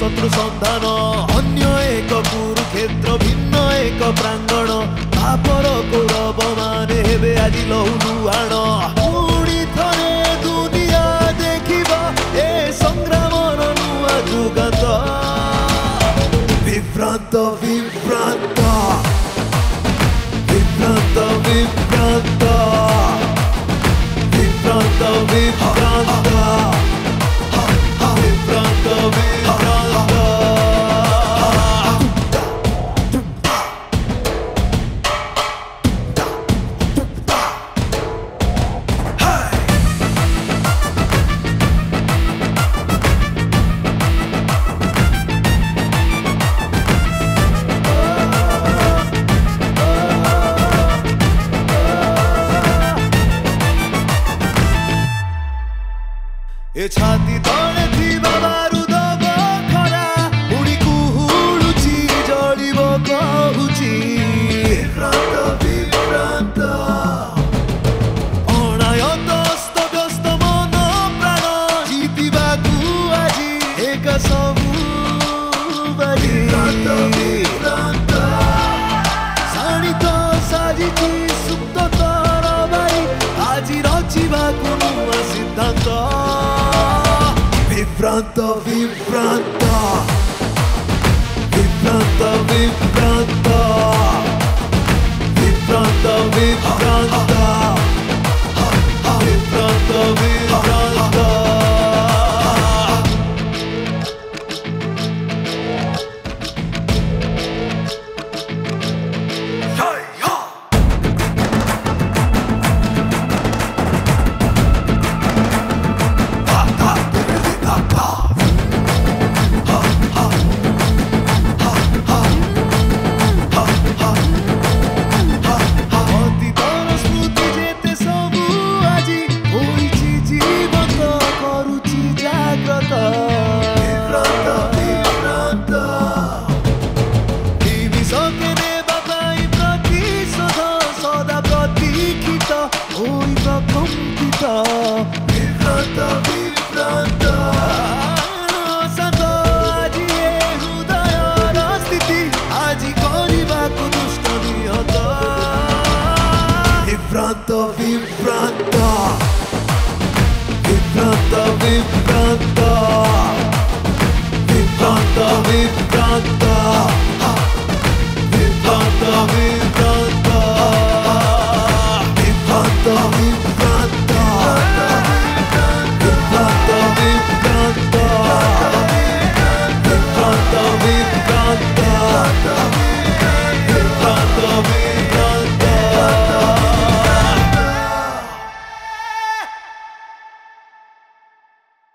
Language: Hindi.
शत्रु संधान अन्य एक कुरुक्षेत्र भिन्न एक प्रांगण तापर कौरव माने हेबे आज लहुलुहाण पुणी थरे दुनिया देखिबा ए संग्रामर नुआ जुगत विभ्रांत विभ्रांत विभ्रांत विभ्रांत विभ्रांत विभ्रांत विभ्रांत विभ्रांत ए छाती तले थिबा बारूद बखरा उडी कुहुडुची जडिब कहुची विभ्रांत विभ्रांत अनायत अस्तव्यस्त मन प्राण जितिबाकु आजी एक सबु बाजी विभ्रांत शाणित साजिची सुप्त तरबारी आजी रचिबाकु नुआ सिद्धांत विभ्रांत विभ्रांत विभ्रांत विभ्रांत विभ्रांत विभ्रांत विभ्रांत विभ्रांत विभ्रांत विभ्रांत सत आज ए हृदयर स्थिति आज करबाकु दुष्ट निहत विभ्रांत विभ्रांत विभ्रांत विभ्रांत